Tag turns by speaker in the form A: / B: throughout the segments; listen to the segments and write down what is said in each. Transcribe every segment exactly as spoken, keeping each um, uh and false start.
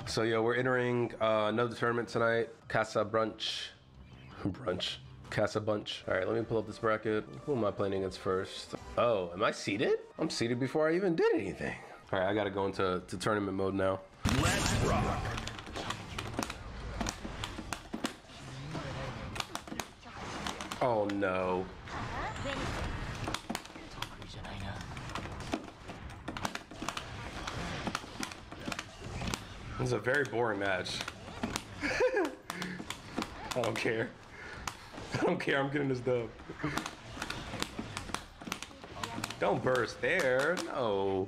A: So yeah, we're entering uh, another tournament tonight. Casa Brunch. Brunch. Casa Bunch. All right, let me pull up this bracket. Who am I playing against first? Oh, am I seated? I'm seated before I even did anything. All right, I gotta go into to tournament mode now.
B: Let's rock.
A: Oh no. This is a very boring match. I don't care. I don't care, I'm getting this dub. Don't burst there, no.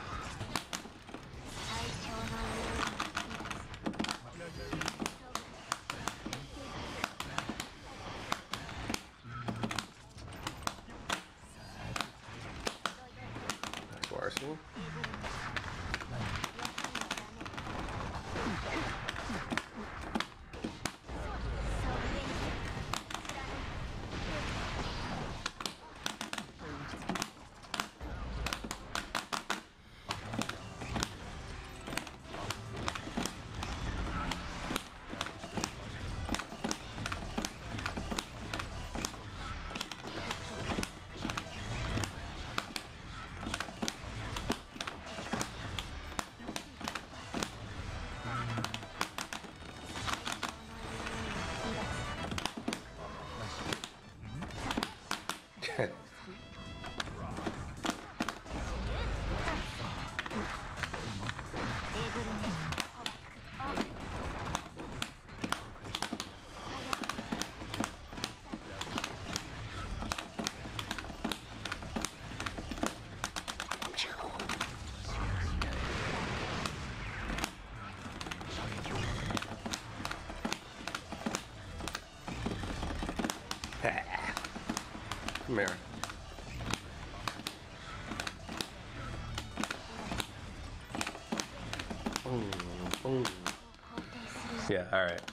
A: That's Arsenal. Come here. Ooh, ooh. Yeah, all right.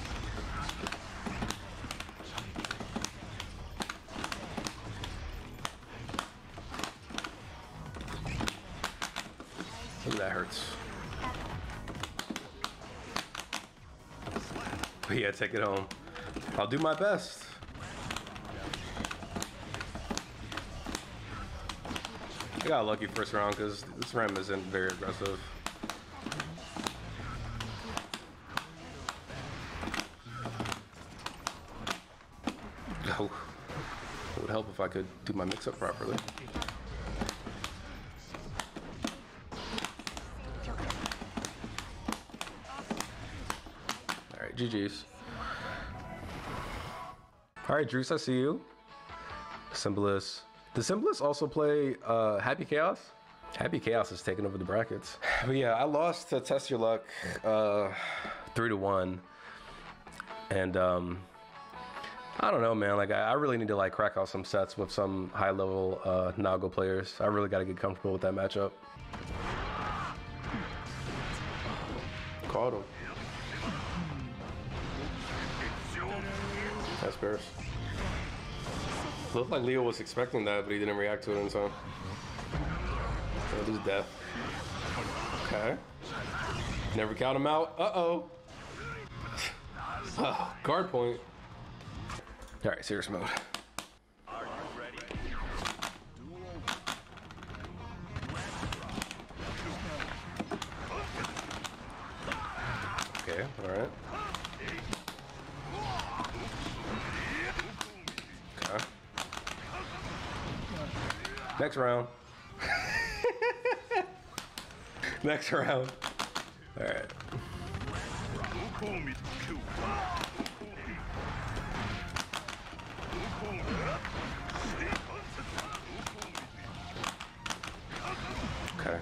A: Ooh, that hurts. But yeah, take it home. I'll do my best. I got lucky first round because this Rem isn't very aggressive. Oh, it would help if I could do my mix up properly. All right, G G's. All right, Drews, I see you. Symbolists. The Symbolists also play uh, Happy Chaos. Happy Chaos is taking over the brackets. But yeah, I lost to Test Your Luck uh, three to one. And um, I don't know, man. Like I, I really need to like crack out some sets with some high level uh, Nago players. I really got to get comfortable with that matchup. Caught him. That's Bears. Looked like Leo was expecting that, but he didn't react to it in time. That is death. Okay. Never count him out. Uh-oh. Oh, guard point. All right, serious mode.
B: Are you ready?
A: Okay, all right. Okay. Next round. Next round. All right. Okay.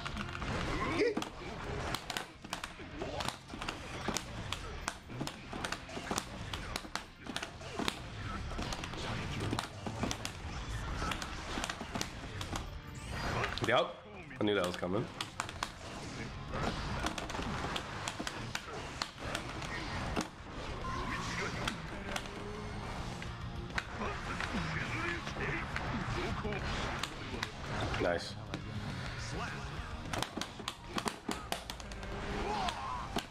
A: Yep, I knew that was coming. Nice.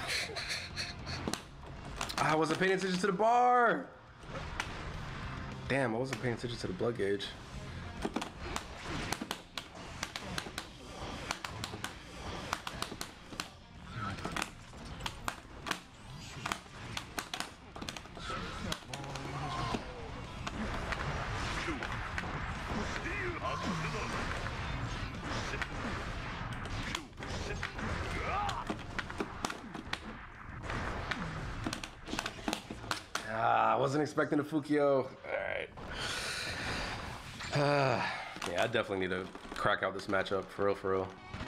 A: I wasn't paying attention to the bar. Damn, I wasn't paying attention to the blood gauge. Ah, I wasn't expecting a Fukio. Alright. Uh, yeah, I definitely need to crack out this matchup for real, for real.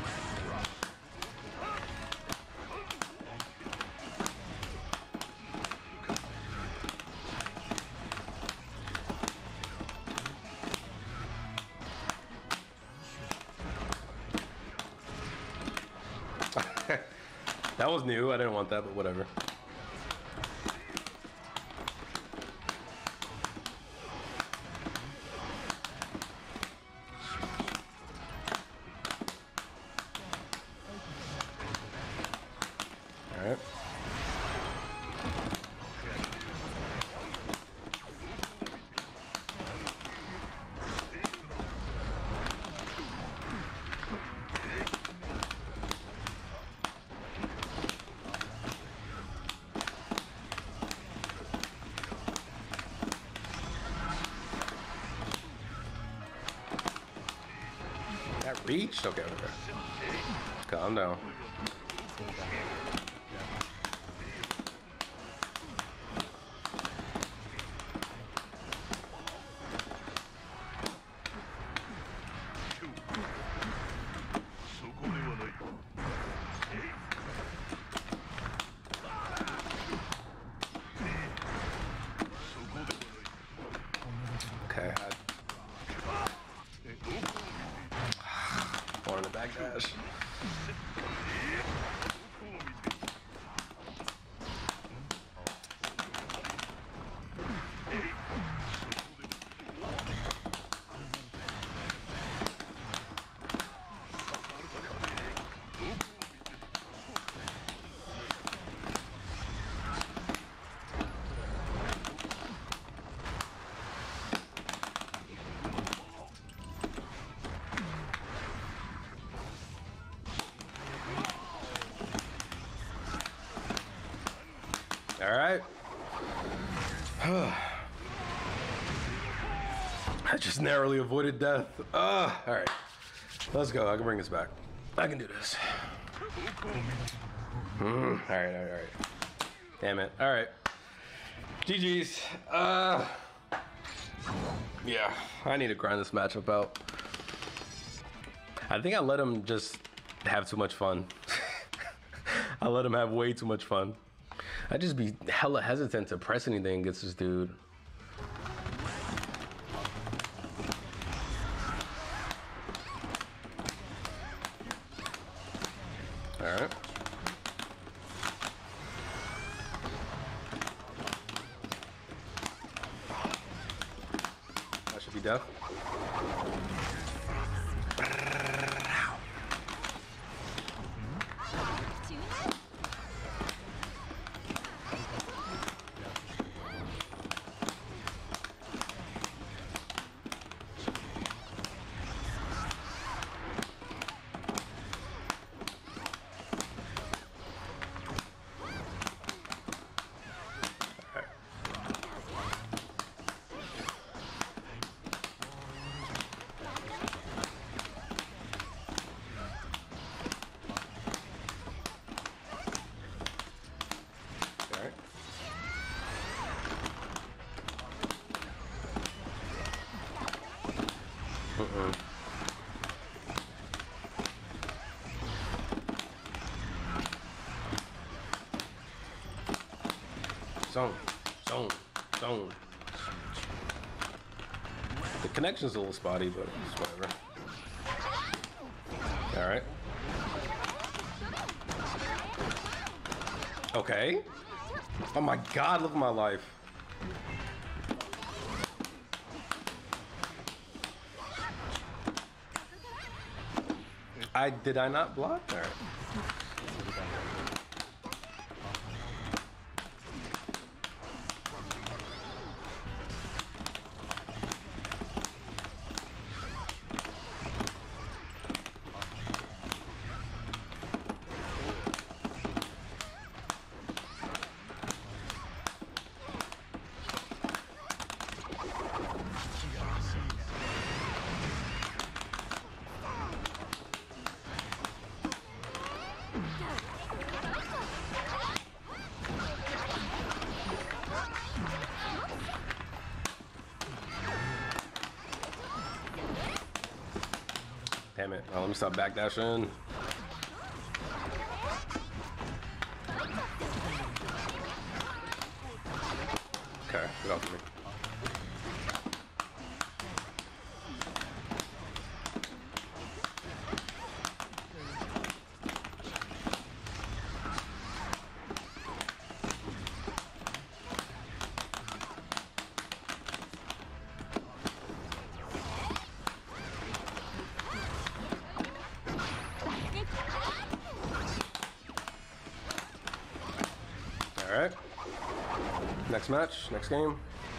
A: That was new. I didn't want that, but whatever. All right. That reached? Okay, okay. Calm down. Okay. I wanted a backdash. All right. I just narrowly avoided death. Uh, all right. Let's go. I can bring this back. I can do this. Mm, all right, all right, all right. Damn it. All right. G G's. Uh, yeah, I need to grind this matchup out. I think I let him just have too much fun. I let him have way too much fun. I just be hella hesitant to press anything against this dude. All right. That should be death. Uh-uh. Zone, zone, zone. The connection's a little spotty, but it's whatever. All right. Okay. Oh my God, look at my life. I did I not block? All right. Oh, let me stop backdashing. Okay, get off of me. All right. Next match, next game.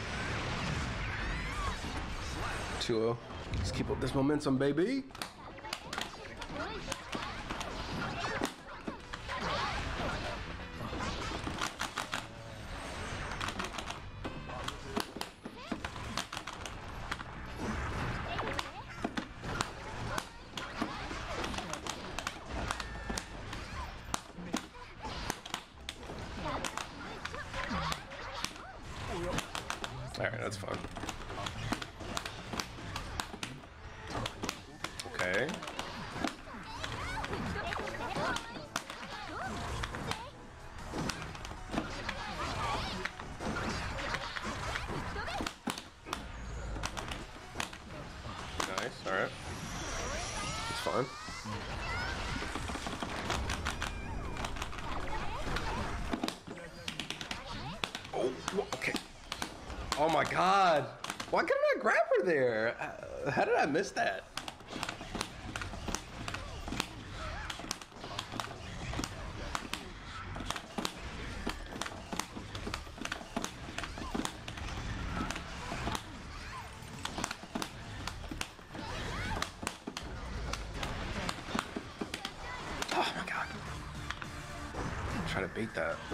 A: two oh. Let's keep up this momentum, baby. All right, that's fun. Okay. Nice, all right. It's fun. Oh, okay. Oh my God. Why couldn't I grab her there? Uh, how did I miss that? Oh my God. I'm trying to bait that.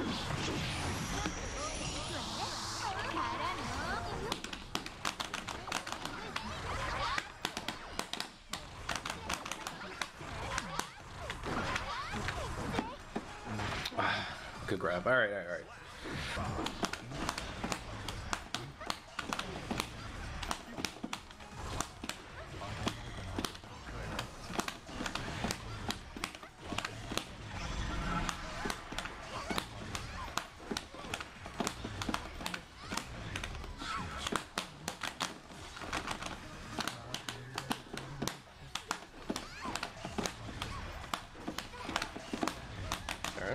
A: Good grab. All right, all right, all right. All right.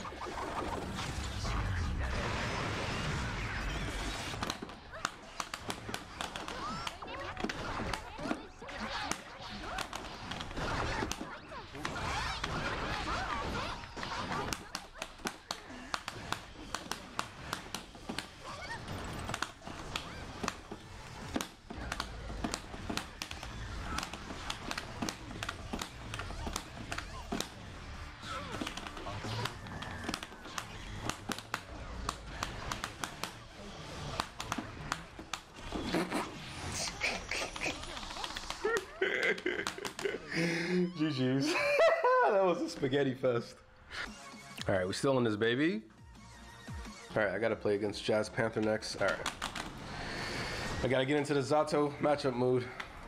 A: G G's. That was a spaghetti fest. All right, we still in this, baby. All right, I gotta play against Jazz Panther next. All right. I gotta get into the Zato matchup mood.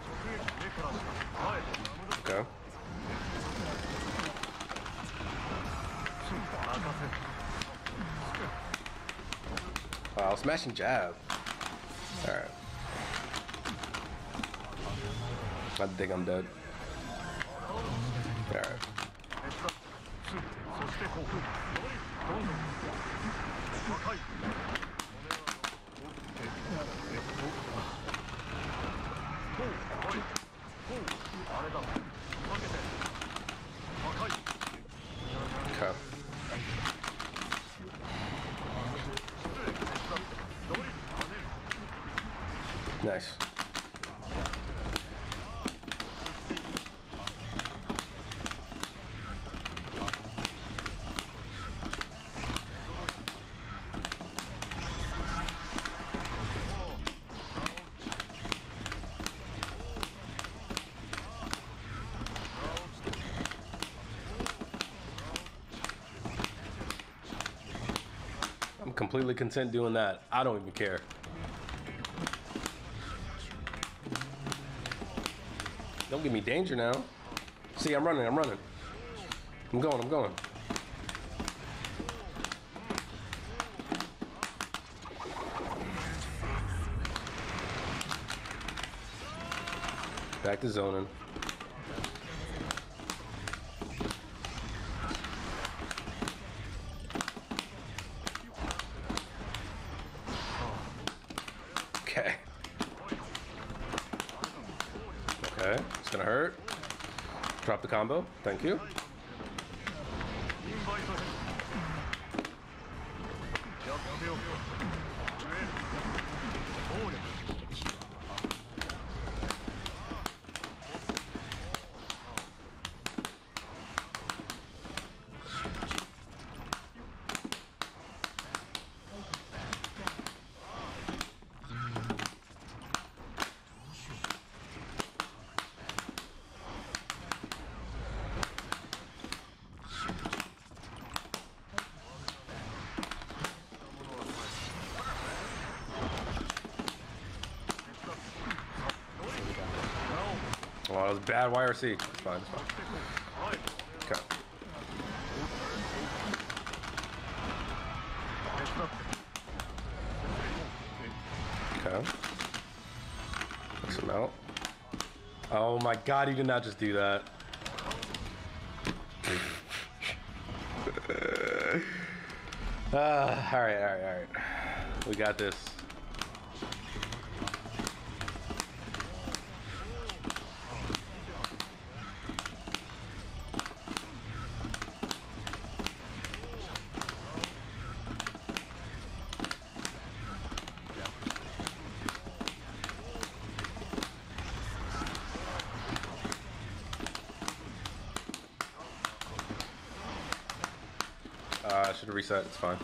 A: Okay. Wow, smashing jab. All right. I think I'm dead. All right. Okay. Nice. I'm completely content doing that. I don't even care. Don't give me danger now. See, I'm running, I'm running. I'm going, I'm going. Back to zoning. Okay. Okay, it's gonna hurt. Drop the combo, thank you. Oh, that was bad Y R C. It's fine, it's fine. Okay. Okay. Mix him out. Oh my god, he did not just do that. uh, alright, alright, alright. We got this. Uh, I should have reset, it's fine.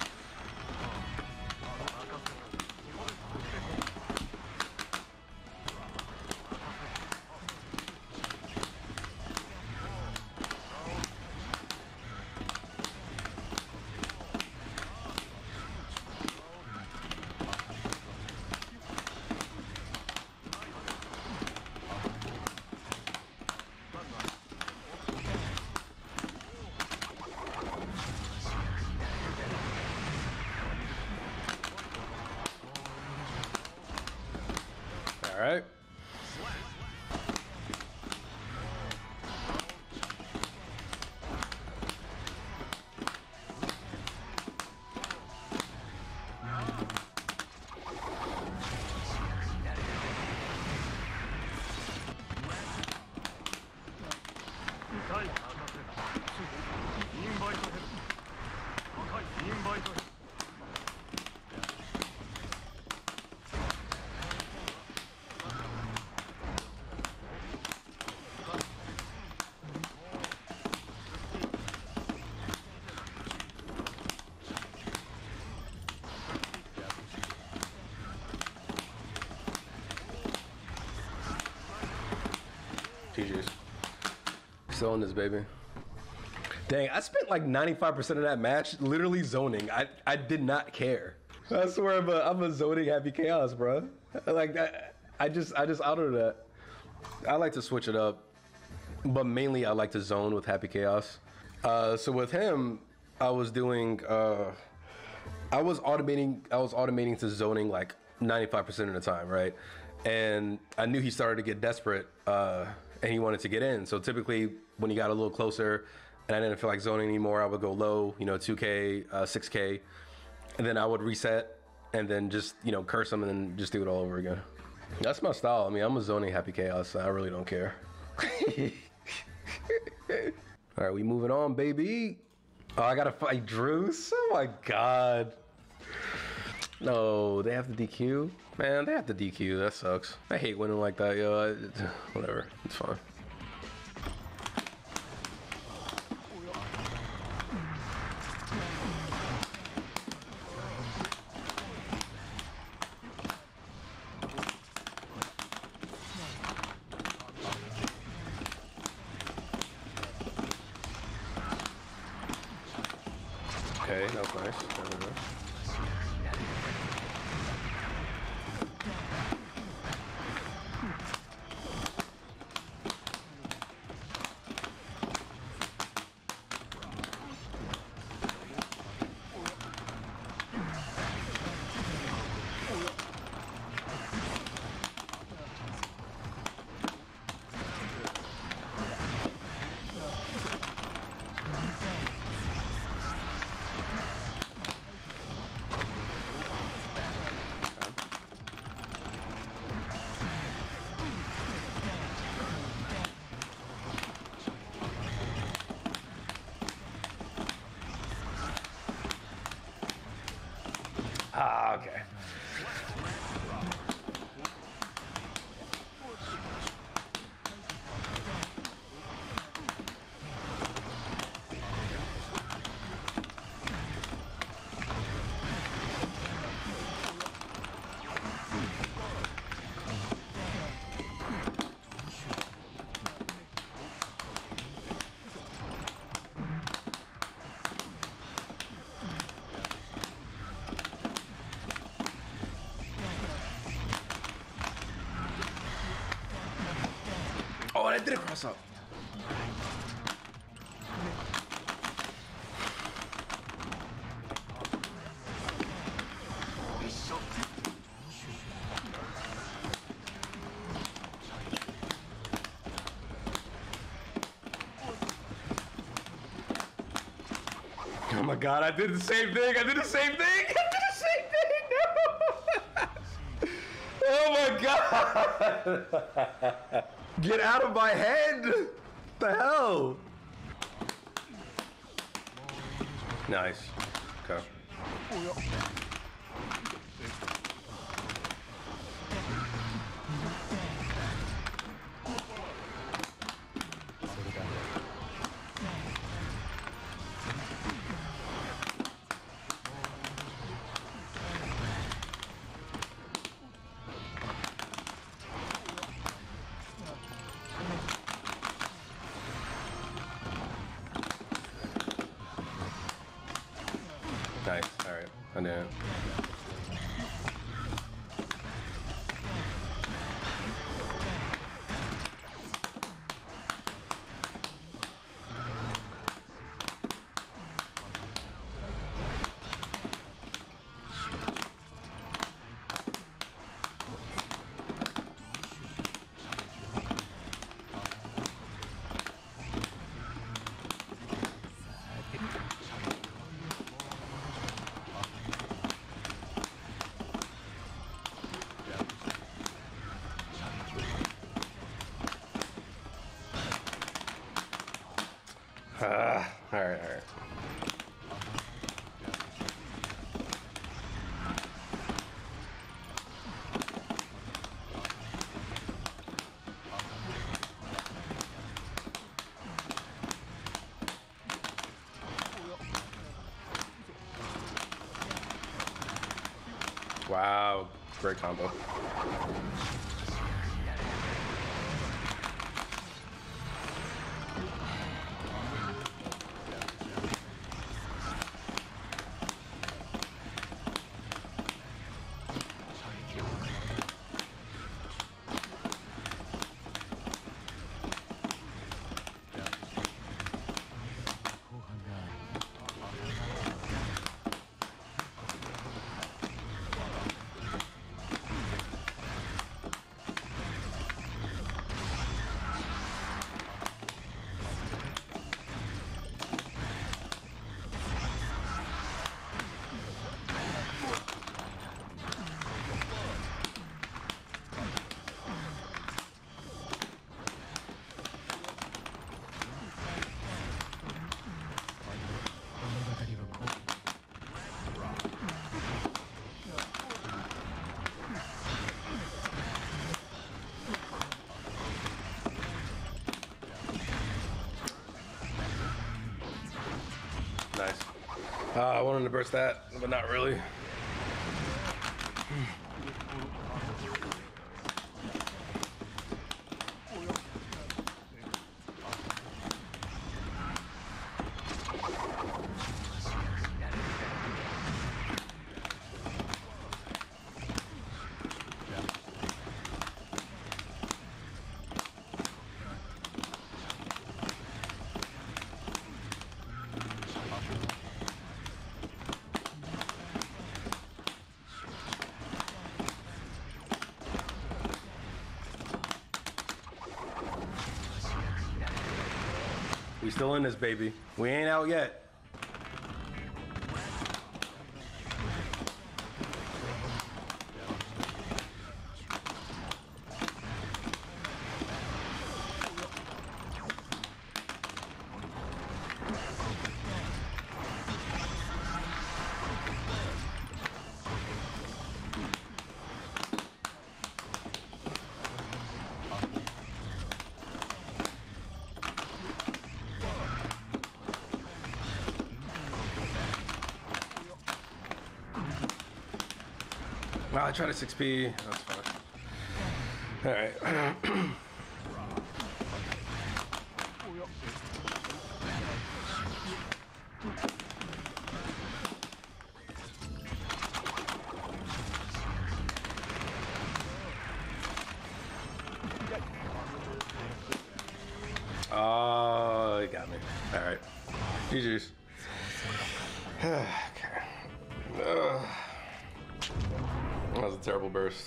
A: All right. G G's. Still in this, baby. Dang, I spent like ninety-five percent of that match literally zoning. I, I did not care. I swear I'm a, I'm a zoning happy chaos, bro. Like that, I just I just autoed that. I like to switch it up, but mainly I like to zone with happy chaos. Uh, so with him, I was doing uh, I was automating I was automating to zoning like ninety-five percent of the time, right? And I knew he started to get desperate, uh, and he wanted to get in. So typically, when he got a little closer, and I didn't feel like zoning anymore, I would go low, you know, two K, uh, six K, and then I would reset, and then just, you know, curse him, and then just do it all over again. That's my style. I mean, I'm a zoning happy chaos, so I really don't care. All right, we moving on, baby. Oh, I gotta fight Druce. Oh my god. No, they have to D Q? Man, they have to D Q. That sucks. I hate winning like that, yo. I, whatever. It's fine. Okay, that was nice. That was nice. Ah, okay. Oh, I did a cross up. Oh my god, I did the same thing. I did the same thing. I did the same thing. No. Oh my god. Get out of my head. What the hell? Nice. Okay. Nice. All right. I know. Uh, all right, all right. Wow, great combo. Nice. Uh, I wanted to burst that, but not really. We still in this, baby. We ain't out yet. Oh, I tried a six P. That's fine. All right. Oh, you got me. All right. G G's. Okay. Ugh. That was a terrible burst.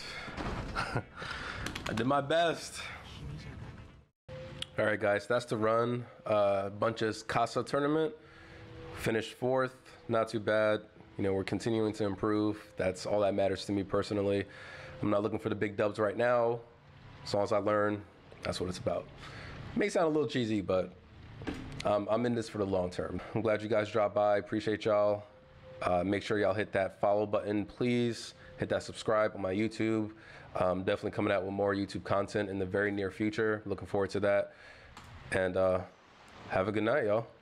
A: I did my best. All right, guys, that's the run. Uh, Bunch's Casa tournament. Finished fourth. Not too bad. You know, we're continuing to improve. That's all that matters to me personally. I'm not looking for the big dubs right now. As long as I learn, that's what it's about. May sound a little cheesy, but um, I'm in this for the long term. I'm glad you guys dropped by. Appreciate y'all. Uh, make sure y'all hit that follow button, please. Hit that subscribe on my YouTube. Um, definitely coming out with more YouTube content in the very near future. Looking forward to that. And uh, have a good night, y'all.